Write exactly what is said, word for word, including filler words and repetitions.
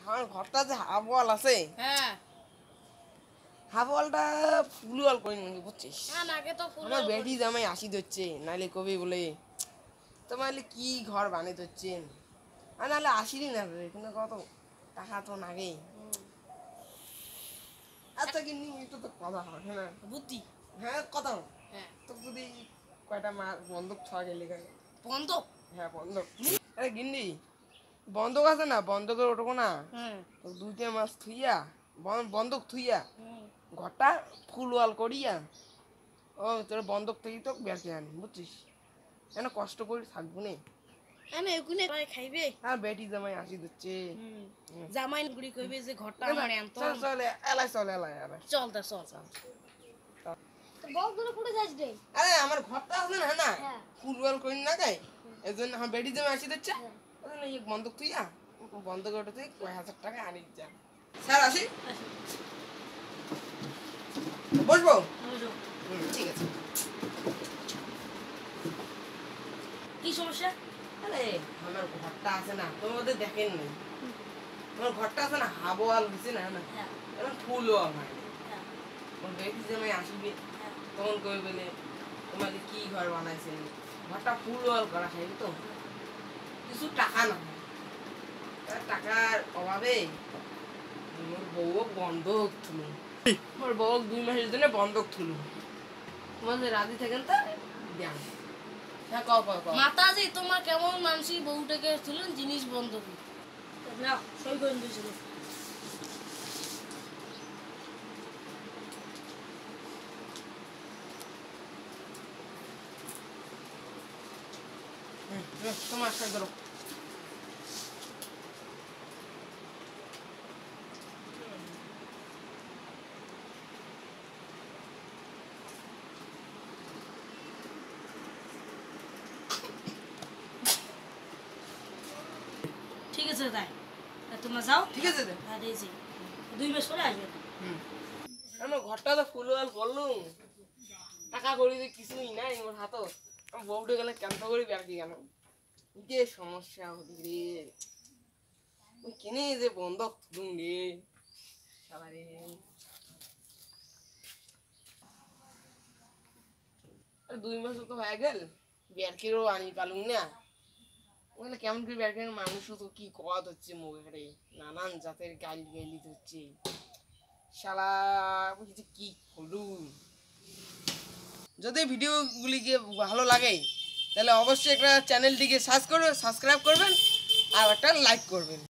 আমার ঘরটা যে হাফ ওয়াল আছে, হ্যাঁ হাফ ওয়ালটা ফুল ওয়াল করে নিবি, বুঝছিস? আগে তো ফুল আমার বেটি জামাই আসি ধরছে, নাইলে কবি বলে তোমার কি ঘর বানিয়ে ধরছেন, আর নাহলে আসিনি না রে, কিন্তু কত টাকা তো নাগে। আচ্ছা কিন্তু একটু তো কথা হবে না বুদ্ধি। হ্যাঁ কথা হবে। হ্যাঁ তো যদি কয়টা মাছ বন্ধক ছয় গেলে বন্ধক। হ্যাঁ বন্ধক। আরে গিন্নি বন্ধক আছে না, বন্ধকের ওঠবো না, হ্যাঁ তো দুইটা মাছ থুইয়া বন্ধক থুইয়া ঘরটা ফুল ওয়াল করিয়া ও তোর বন্ধক থেকেই তো বের করে আনি, বুঝছিস? কেন কষ্ট করে থাকবো না, এনে এগুনে খাইবে। আর বেটি জামাই আসি দিচ্ছে, জামাই গুড়ি কইবে যে ঘরটা আমার আনতো। চল চল এলাই চল এলাই এলাই চল তা চল চল। তো বলগুলো কোথায় যাস রে? আরে আমার ঘরটা আছে না না ফুল ওয়াল করি না গাই, এজন্য আমার বেটি জামাই আসি দিচ্ছে, ওজন্য এই বন্ধক থুইয়া বন্ধক ওটা থেকে কয় হাজার টাকা আনি যা। স্যার আসি, বসবো? ঠিক আছে। কি সমস্যা? আরে আমার ঘরটা আছে না, তোমার মধ্যে দেখেন নাই, আমার ঘরটা আছে না হাফ ওয়াল হয়েছে না না, এখন ফুল ওয়াল হয় না, বেটি জামাই আসবে তখন কই বলে তোমাকে কি ঘর বানাইছেন, ঘরটা ফুল ওয়াল করা খাই তো কিছু টাকা না, টাকার অভাবে মোর বউ বন্ধক থুলু, মোর বউ দুই মাসের জন্য বন্ধক থুলু, তোমাদের রাজি থাকেন তা দেন। হ্যাঁ কও কও কও। মাতাজি তোমার কেমন মানসি বউটাকে তুলেন জিনিস বন্ধক না সই করে দিয়েছিল। তোমার সাথে ধরো। ঠিক আছে তাই তোমরা যাও। ঠিক আছে আর এই যে দুই মাস পরে আসবে। হুম আমার ঘরটা তো ফুল ওয়াল করলুম, টাকা করি যে কিছুই নাই মোর হাতত, আমার বউটা গেলে কেন করে বেড়াতে গেল, যে সমস্যা হলি রে, কিনে যে বন্ধক থুলুম রে সবারে। দুই মাস তো হয়ে গেল, ব্যারকেরও আনি পালুম না, ওগুলো কেমন করে ব্যারকের মানুষ তো কি কওয়াত হচ্ছে মুখে, নানান জাতের গালি গালি হচ্ছে, শালা বলছি কি করুন। যদি ভিডিওগুলিকে ভালো লাগে তাহলে অবশ্যই একটা চ্যানেলটিকে সাবস্ক্রাইব করবেন আর একটা লাইক করবেন।